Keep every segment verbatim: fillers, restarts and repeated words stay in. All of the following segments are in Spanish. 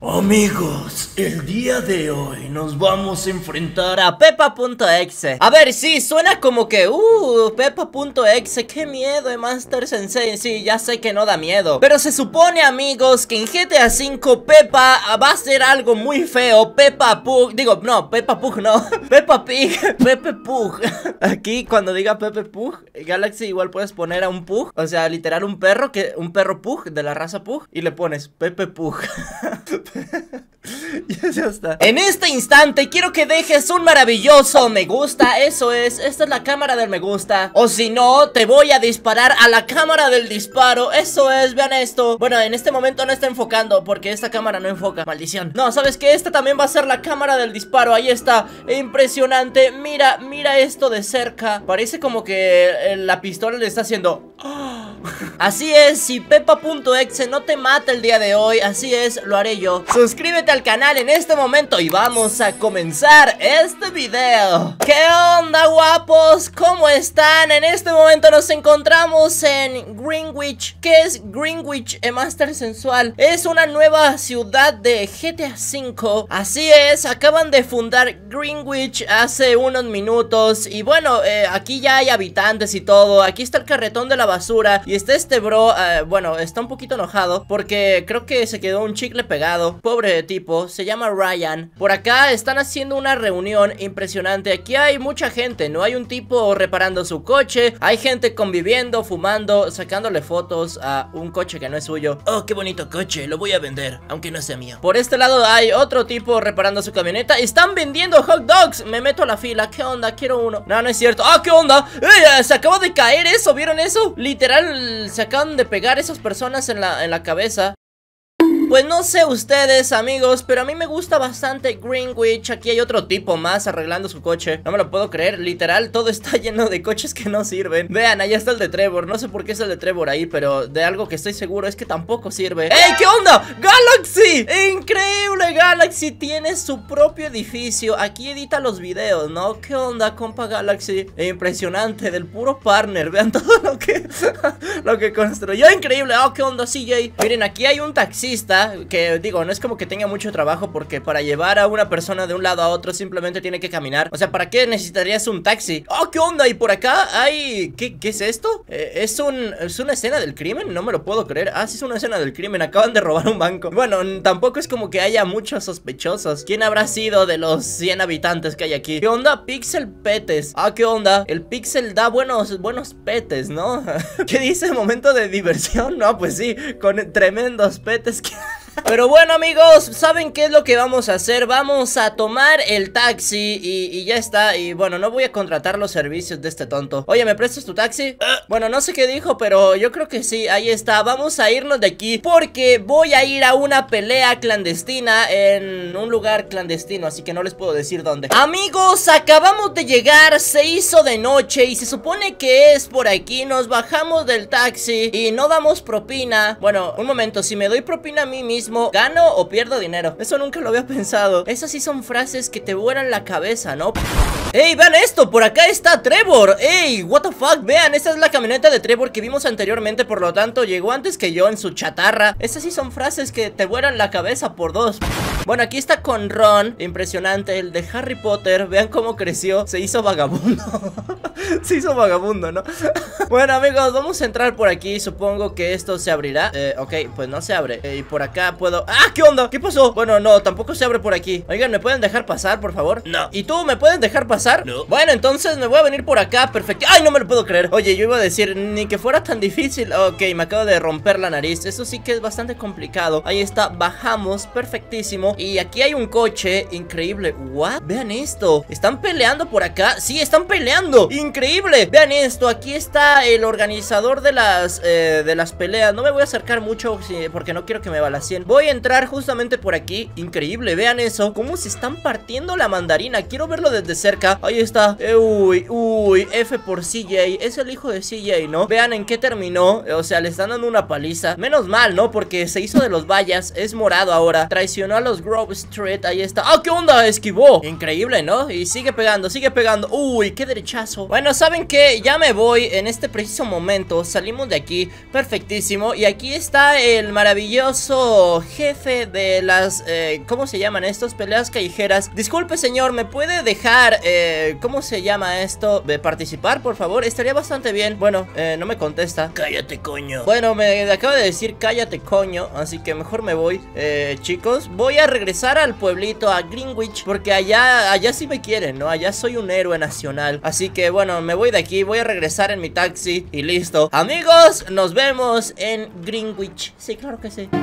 Amigos, el día de hoy nos vamos a enfrentar a a Peppa.exe. A ver, sí, suena como que Uh, Peppa.exe, qué miedo, Master Sensei. Sí, ya sé que no da miedo, pero se supone, amigos, que en G T A cinco Peppa va a ser algo muy feo. Peppa Pug, digo, no, Peppa Pug no Peppa Pig, Pepe Pug. Aquí cuando diga Pepe Pug, Galaxy igual puedes poner a un Pug, o sea, literal un perro, que un perro Pug, de la raza Pug, y le pones Pepe Pug. Ya, ya está. En este instante quiero que dejes un maravilloso me gusta. Eso es, esta es la cámara del me gusta. O si no, te voy a disparar a la cámara del disparo. Eso es, vean esto. Bueno, en este momento no está enfocando porque esta cámara no enfoca, maldición. No, ¿sabes qué? Esta también va a ser la cámara del disparo. Ahí está, impresionante. Mira, mira esto de cerca. Parece como que la pistola le está haciendo Así es, si Peppa.exe no te mata el día de hoy, así es, lo haré yo. Suscríbete al canal en este momento y vamos a comenzar este video. ¿Qué onda, guapos? ¿Cómo están? En este momento nos encontramos en Greenwich. ¿Qué es Greenwich, eh, Master Sensual? Es una nueva ciudad de G T A cinco. Así es, acaban de fundar Greenwich hace unos minutos. Y bueno, eh, aquí ya hay habitantes y todo. Aquí está el carretón de la basura y está este bro, uh, bueno, está un poquito enojado porque creo que se quedó un chicle pegado. Pobre tipo, se llama Ryan. Por acá están haciendo una reunión impresionante. Aquí hay mucha gente, ¿no? Hay un tipo reparando su coche, hay gente conviviendo, fumando, sacándole fotos a un coche que no es suyo. Oh, qué bonito coche, lo voy a vender, aunque no sea mío. Por este lado hay otro tipo reparando su camioneta. Están vendiendo hot dogs. Me meto a la fila, ¿qué onda? Quiero uno. No, no es cierto. Ah, ¿qué onda? ¡Eh! Se acaba de caer eso, ¿vieron eso? Literal, se acaban de pegar esas personas en la, en la cabeza. Pues no sé ustedes, amigos, pero a mí me gusta bastante Greenwich. Aquí hay otro tipo más arreglando su coche. No me lo puedo creer, literal, todo está lleno de coches que no sirven. Vean, allá está el de Trevor. No sé por qué es el de Trevor ahí, pero de algo que estoy seguro es que tampoco sirve. ¡Ey! ¿Qué onda? ¡Galaxy! ¡Increíble! Galaxy tiene su propio edificio. Aquí edita los videos, ¿no? ¿Qué onda, compa Galaxy? Impresionante, del puro partner. Vean todo lo que lo que construyó. Increíble. Oh, ¿qué onda, C J? Miren, aquí hay un taxista que, digo, no es como que tenga mucho trabajo, porque para llevar a una persona de un lado a otro simplemente tiene que caminar. O sea, ¿para qué necesitarías un taxi? Oh, ¿qué onda? Y por acá hay... ¿Qué, qué es esto? Eh, ¿es, un, ¿Es una escena del crimen? No me lo puedo creer. Ah, sí, es una escena del crimen. Acaban de robar un banco. Bueno, tampoco es como que haya muchos sospechosos. ¿Quién habrá sido de los cien habitantes que hay aquí? ¿Qué onda? Pixel petes. Ah, ¿qué onda? El Pixel da buenos, buenos petes, ¿no? ¿Qué dice? ¿Momento de diversión? No, pues sí, con tremendos petes que... Pero bueno, amigos, ¿saben qué es lo que vamos a hacer? Vamos a tomar el taxi y, y ya está. Y bueno, no voy a contratar los servicios de este tonto. Oye, ¿me prestas tu taxi? Bueno, no sé qué dijo, pero yo creo que sí, ahí está. Vamos a irnos de aquí porque voy a ir a una pelea clandestina en un lugar clandestino, así que no les puedo decir dónde. Amigos, acabamos de llegar, se hizo de noche y se supone que es por aquí. Nos bajamos del taxi y no damos propina. Bueno, un momento, si me doy propina a mí mismo, ¿gano o pierdo dinero? Eso nunca lo había pensado. Esas sí son frases que te vuelan la cabeza, ¿no? ¡Ey, vean esto! Por acá está Trevor. ¡Ey, what the fuck! Vean, esa es la camioneta de Trevor que vimos anteriormente. Por lo tanto, llegó antes que yo en su chatarra. Esas sí son frases que te vuelan la cabeza por dos. Bueno, aquí está con Ron. Impresionante, el de Harry Potter. Vean cómo creció, se hizo vagabundo. Se hizo vagabundo, ¿no? Bueno, amigos, vamos a entrar por aquí. Supongo que esto se abrirá. eh, Ok, pues no se abre. eh, Y por acá puedo... ¡Ah! ¿Qué onda? ¿Qué pasó? Bueno, no, tampoco se abre por aquí. Oigan, ¿me pueden dejar pasar, por favor? No. ¿Y tú me pueden dejar pasar? No. Bueno, entonces me voy a venir por acá, perfecto. ¡Ay, no me lo puedo creer! Oye, yo iba a decir, ni que fuera tan difícil. Ok, me acabo de romper la nariz. Eso sí que es bastante complicado. Ahí está, bajamos, perfectísimo. Y aquí hay un coche, increíble. ¿What? Vean esto, ¿están peleando por acá? Sí, están peleando, increíble. Vean esto, aquí está el organizador de las, eh, de las peleas. No me voy a acercar mucho sí, porque no quiero que me balacien. Voy a entrar justamente por aquí, increíble, vean eso. Cómo se están partiendo la mandarina. Quiero verlo desde cerca. Ahí está, eh, uy, uy, F por C J. Es el hijo de C J, ¿no? Vean en qué terminó, o sea, le están dando una paliza. Menos mal, ¿no? Porque se hizo de los vallas, es morado ahora. Traicionó a los Grove Street, ahí está. ¡Ah, qué onda! Esquivó, increíble, ¿no? Y sigue pegando, sigue pegando. Uy, qué derechazo. Bueno, ¿saben qué? Ya me voy en este preciso momento. Salimos de aquí, perfectísimo. Y aquí está el maravilloso jefe de las, eh, ¿cómo se llaman estos? Peleas callejeras. Disculpe, señor, ¿me puede dejar, eh, ¿cómo se llama esto? De participar, por favor, estaría bastante bien. Bueno, eh, no me contesta. Cállate, coño. Bueno, me acaba de decir cállate, coño. Así que mejor me voy, eh, chicos. Voy a regresar al pueblito, a Greenwich, porque allá, allá sí me quieren, ¿no? Allá soy un héroe nacional. Así que bueno, me voy de aquí, voy a regresar en mi taxi y listo. Amigos, nos vemos en Greenwich. Sí, claro que sí.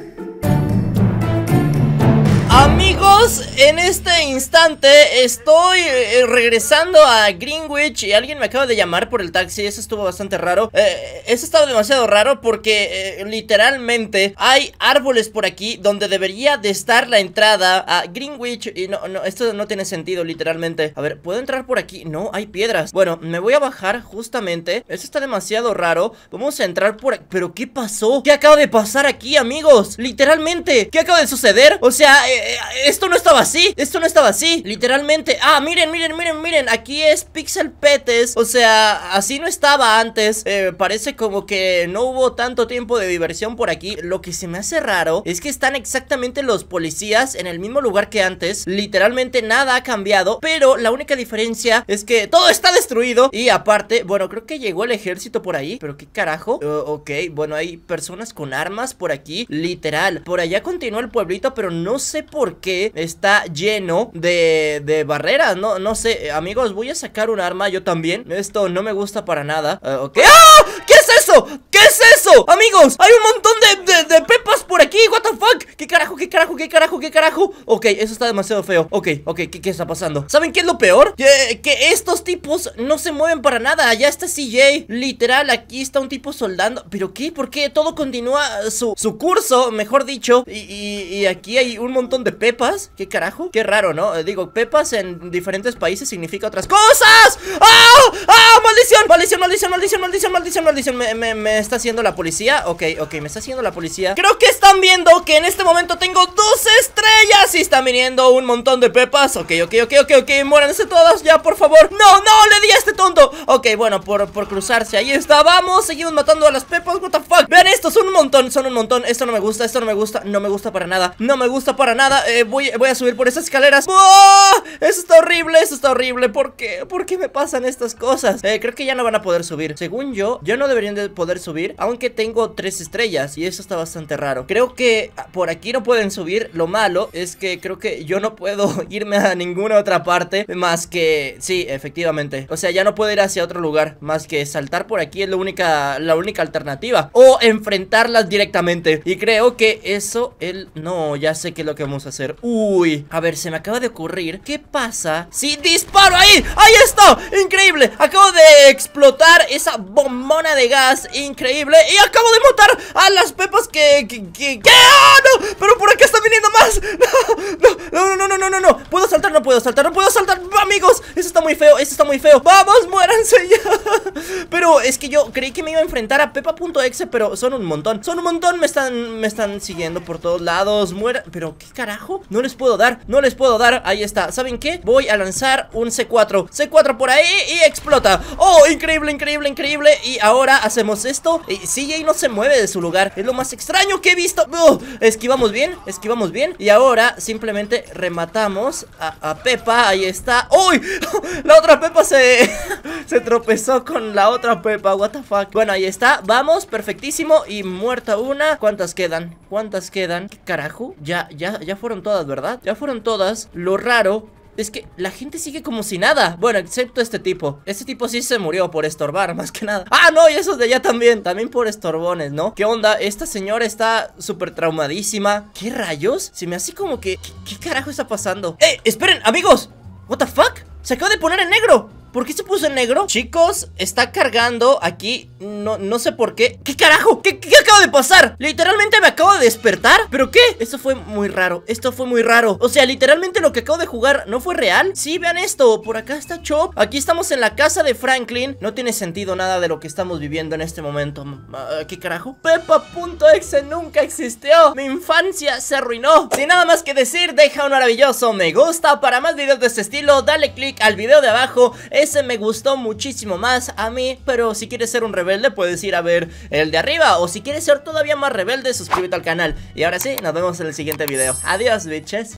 Amigos, en este instante estoy eh, regresando a Greenwich y alguien me acaba de llamar por el taxi. Eso estuvo bastante raro. eh, Eso estaba demasiado raro porque eh, literalmente hay árboles por aquí donde debería de estar la entrada a Greenwich. Y no, no, esto no tiene sentido literalmente. A ver, ¿puedo entrar por aquí? No, hay piedras. Bueno, me voy a bajar justamente. Esto está demasiado raro. Vamos a entrar por aquí. ¿Pero qué pasó? ¿Qué acaba de pasar aquí, amigos? Literalmente, ¿qué acaba de suceder? O sea, eh, esto no estaba así, esto no estaba así, literalmente. Ah, miren, miren, miren, miren, aquí es Pixel Petes. O sea, así no estaba antes. eh, Parece como que no hubo tanto tiempo de diversión por aquí. Lo que se me hace raro es que están exactamente los policías en el mismo lugar que antes. Literalmente nada ha cambiado, pero la única diferencia es que todo está destruido. Y aparte, bueno, creo que llegó el ejército por ahí. Pero qué carajo, uh, ok, bueno, hay personas con armas por aquí. Literal, por allá continúa el pueblito, pero no sé por por qué está lleno de, de barreras. No, no sé, amigos, voy a sacar un arma yo también. Esto no me gusta para nada. uh, Ok. ¡Ah! ¿Qué es eso? ¿Qué es eso? Amigos, hay un montón de, de, de pepas por aquí. What the fuck? ¿Qué carajo? ¿Qué carajo? ¿Qué carajo? ¿Qué carajo? Ok, eso está demasiado feo. Ok, ok, ¿qué, qué está pasando? ¿Saben qué es lo peor? Que, que estos tipos no se mueven para nada. Allá está C J. Literal, aquí está un tipo soldando. ¿Pero qué? ¿Por qué? Todo continúa su, su curso, mejor dicho. Y, y, y aquí hay un montón de pepas. ¿Qué carajo? Qué raro, ¿no? Digo, pepas en diferentes países significa otras cosas. ¡Ah! ¡Ah! ¡Maldición! ¡Maldición! ¡Maldición! ¡Maldición! ¡Maldición! ¡Maldición! ¡Maldición! Me, me, me está haciendo la policía. Ok, ok, me está haciendo la policía. Creo que están viendo que en este momento tengo dos estrellas y están viniendo un montón de pepas. Ok, ok, ok, ok, ok. Muéranse todas ya, por favor. No, no, le di a este tonto. Ok, bueno, por, por cruzarse. Ahí está, vamos. Seguimos matando a las pepas. What the fuck. Vean esto, son un montón, son un montón. Esto no me gusta, esto no me gusta. No me gusta para nada. No me gusta para nada. Eh, voy, voy a subir por esas escaleras. ¡Oh! Eso está horrible, eso está horrible. ¿Por qué? ¿Por qué me pasan estas cosas? Eh, creo que ya no van a poder subir. Según yo, yo no deberían de poder subir, aunque tengo tres estrellas y eso está bastante raro. Creo que por aquí no pueden subir. Lo malo es que creo que yo no puedo irme a ninguna otra parte más que... Sí, efectivamente. O sea, ya no puedo ir hacia otro lugar más que saltar por aquí. Es la única, la única alternativa. O enfrentarlas directamente. Y creo que eso, él... No, ya sé qué es lo que vamos a hacer. Uy, a ver, se me acaba de ocurrir. ¿Qué pasa si disparo ahí? ¡Ahí está! ¡Increíble! Acabo de explotar esa bombona de gas. Increíble. Y acabo de matar a las pepas que... que, que, que... ¡Ah, no! Pero por acá están viniendo más. No, no, no, no, no, no, no. ¿Puedo saltar? No puedo saltar, no puedo saltar. Amigos, eso está muy feo, eso está muy feo. Vamos, muéranse ya. Pero es que yo creí que me iba a enfrentar a Pepa.exe, pero son un montón. Son un montón, me están, me están siguiendo por todos lados. Mueran. Pero, ¿qué carajo? No les puedo dar, no les puedo dar. Ahí está, ¿saben qué? Voy a lanzar un C cuatro. C cuatro por ahí y explota. Oh, increíble, increíble, increíble. Y ahora hacemos esto. Y C J no se mueve de su lugar. Es lo más extraño que he visto. uh, Esquivamos bien, esquivamos bien. Y ahora simplemente rematamos a, a Pepa. Ahí está. ¡Uy! La otra Pepa se... se tropezó con la otra Pepa. What the fuck. Bueno, ahí está. Vamos, perfectísimo. Y muerta una. ¿Cuántas quedan? ¿Cuántas quedan? ¿Qué carajo? Ya, ya, ya fueron todas, ¿verdad? Ya fueron todas. Lo raro es que la gente sigue como si nada. Bueno, excepto este tipo. Este tipo sí se murió por estorbar, más que nada. Ah, no, y esos de allá también. También por estorbones, ¿no? ¿Qué onda? Esta señora está súper traumadísima. ¿Qué rayos? Se me hace como que... ¿Qué, qué carajo está pasando? ¡Eh! ¡Esperen, amigos! ¿What the fuck? Se acaba de poner en negro. ¿Por qué se puso en negro? Chicos, está cargando aquí. No, no sé por qué. ¿Qué carajo? ¿Qué, qué acaba de pasar? Literalmente me acabo de despertar. ¿Pero qué? Esto fue muy raro. Esto fue muy raro. O sea, literalmente lo que acabo de jugar no fue real. Sí, vean esto. Por acá está Chop. Aquí estamos en la casa de Franklin. No tiene sentido nada de lo que estamos viviendo en este momento. uh, ¿Qué carajo? Pepa.exe nunca existió. Mi infancia se arruinó. Sin nada más que decir, deja un maravilloso me gusta. Para más videos de este estilo, dale click al video de abajo. Es ese me gustó muchísimo más a mí, pero si quieres ser un rebelde puedes ir a ver el de arriba, o si quieres ser todavía más rebelde, suscríbete al canal. Y ahora sí, nos vemos en el siguiente video. Adiós, bitches.